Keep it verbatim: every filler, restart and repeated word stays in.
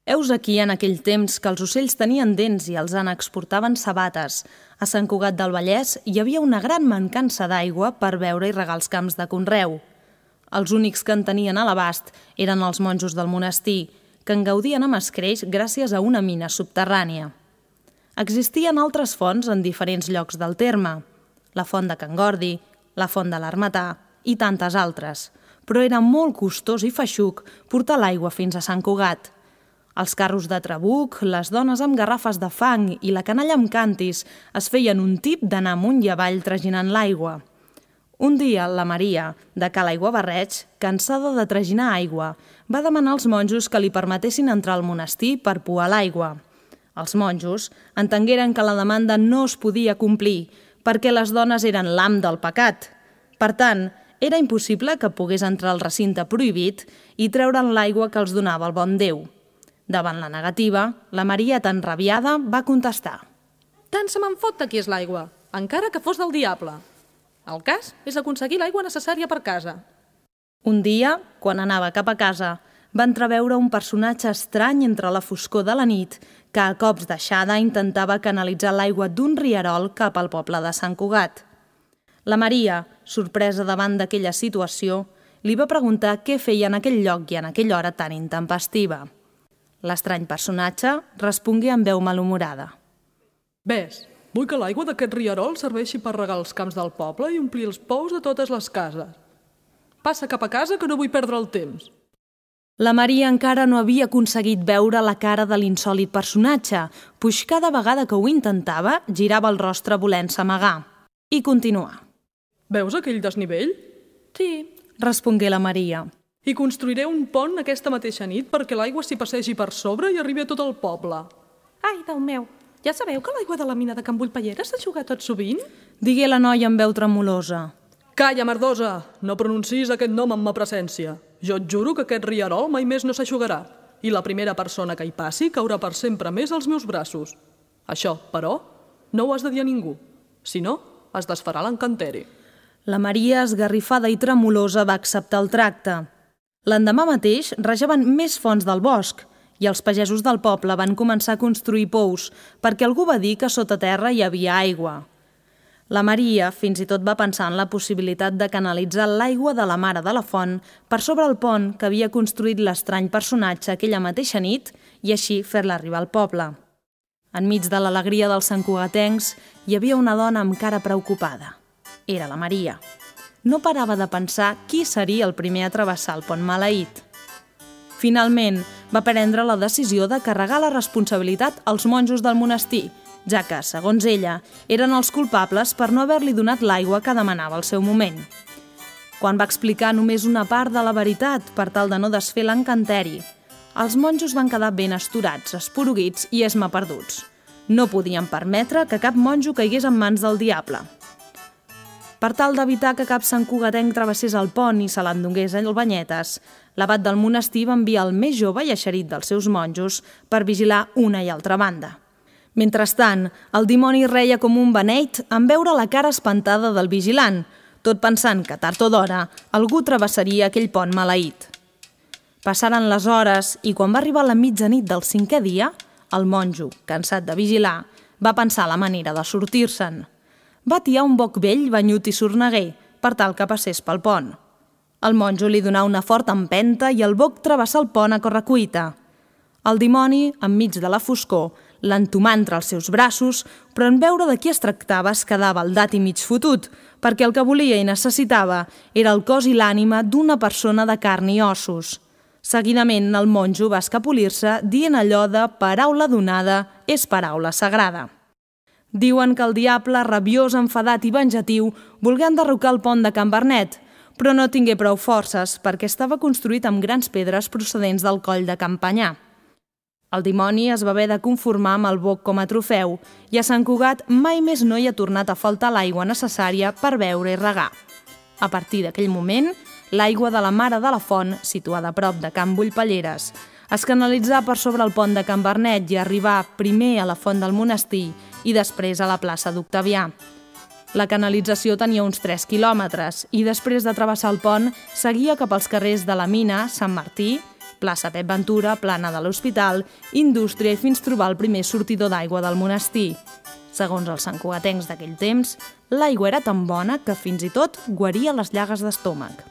Heus aquí en aquell temps que els ocells tenien dents i els ànecs portaven sabates. A Sant Cugat del Vallès hi havia una gran mancança d'aigua per beure i regar els camps de conreu. Els únics que en tenien a l'abast eren els monjos del monestir, que en gaudien amb escreix gràcies a una mina subterrània. Existien altres fonts en diferents llocs del terme, la font de Can Gordi, la font de l'Armatà i tantes altres, però era molt costós i feixuc portar l'aigua fins a Sant Cugat. Els carros de trabuc, les dones amb garrafes de fang i la canalla amb cantis es feien un tip d'anar amunt i avall traginant l'aigua. Un dia, la Maria, de Ca l'Aiguabarreig, cansada de traginar aigua, va demanar als monjos que li permetessin entrar al monestir per pouar l'aigua. Els monjos entengueren que la demanda no es podia complir perquè les dones eren l'am del pecat. Per tant, era impossible que pogués entrar al recinte prohibit i treure'n l'aigua que els donava el bon Déu. Davant la negativa, la Maria, tan rabiada, va contestar: «Tant se me'n fot de qui és l'aigua, encara que fos del diable. El cas és aconseguir l'aigua necessària per casa». Un dia, quan anava cap a casa, va entreveure un personatge estrany entre la foscor de la nit que a cops d'aixada intentava canalitzar l'aigua d'un rierol cap al poble de Sant Cugat. La Maria, sorpresa davant d'aquella situació, li va preguntar què feia en aquell lloc i en aquella hora tan intempestiva. L'estrany personatge respongué amb veu malhumorada: «Ves, vull que l'aigua d'aquest rierol serveixi per regar els camps del poble i omplir els pous de totes les cases. Passa cap a casa que no vull perdre el temps». La Maria encara no havia aconseguit veure la cara de l'insòlit personatge, puix cada vegada que ho intentava girava el rostre volent-se amagar. I continuà: «Veus aquell desnivell?» «Sí», respongué la Maria. «I construiré un pont aquesta mateixa nit perquè l'aigua s'hi passegi per sobre i arribi a tot el poble». «Ai, Déu meu, ja sabeu que l'aigua de la mina de Can Bullpallera s'ha jugat tot sovint?» digué la noia amb veu tremolosa. «Calla, merdosa! No pronunciïs aquest nom en ma presència. Jo et juro que aquest rierol mai més no s'eixugarà i la primera persona que hi passi caurà per sempre més als meus braços. Això, però, no ho has de dir a ningú. Si no, es desfarà l'encanteri». La Maria, esgarrifada i tremolosa, va acceptar el tracte. L'endemà mateix rajaven més fonts del bosc i els pagesos del poble van començar a construir pous perquè algú va dir que sota terra hi havia aigua. La Maria fins i tot va pensar en la possibilitat de canalitzar l'aigua de la mare de la font per sobre el pont que havia construït l'estrany personatge aquella mateixa nit i així fer-la arribar al poble. Enmig de l'alegria dels santcugatencs hi havia una dona amb cara preocupada. Era la Maria. No parava de pensar qui seria el primer a travessar el pont maleït. Finalment, va prendre la decisió de carregar la responsabilitat als monjos del monestir, ja que, segons ella, eren els culpables per no haver-li donat l'aigua que demanava al seu moment. Quan va explicar només una part de la veritat per tal de no desfer l'encanteri, els monjos van quedar ben astorats, esporuguits i esmaperduts. No podien permetre que cap monjo caigués en mans del diable. Per tal d'evitar que cap santcugatenc travessés el pont i se l'endongués al banyetes, l'abat del monestir va enviar el més jove i eixerit dels seus monjos per vigilar una i altra banda. Mentrestant, el dimoni reia com un beneit en veure la cara espantada del vigilant, tot pensant que tard o d'hora algú travessaria aquell pont maleït. Passaren les hores i quan va arribar la mitjanit del cinquè dia, el monjo, cansat de vigilar, va pensar la manera de sortir-se'n. Va tiar un boc vell, banyut i sorneguer, per tal que passés pel pont. El monjo li donà una forta empenta i el boc travessà el pont a correcuita. El dimoni, enmig de la foscor, l'entomà entre els seus braços, però en veure de qui es tractava es quedava baldat i mig fotut, perquè el que volia i necessitava era el cos i l'ànima d'una persona de carn i ossos. Seguidament, el monjo va escapolir-se dient allò de «paraula donada és paraula sagrada». Diuen que el diable, rabiós, enfadat i venjatiu, volgué enderrocar el pont de Can Vernet, però no tingué prou forces perquè estava construït amb grans pedres procedents del coll de Campanyà. El dimoni es va haver de conformar amb el boc com a trofeu i a Sant Cugat mai més no hi ha tornat a faltar l'aigua necessària per beure i regar. A partir d'aquell moment, l'aigua de la mare de la font, situada a prop de Can Bullpalleres, es canalitzà per sobre el pont de Can Vernet i arribà primer a la font del monestir i després a la plaça d'Octavià. La canalització tenia uns tres quilòmetres i després de travessar el pont seguia cap als carrers de la Mina, Sant Martí, plaça Pep Ventura, plana de l'Hospital, indústria i fins trobar el primer sortidor d'aigua del monestir. Segons els santcugatencs d'aquell temps, l'aigua era tan bona que fins i tot guaria les llagues d'estómac.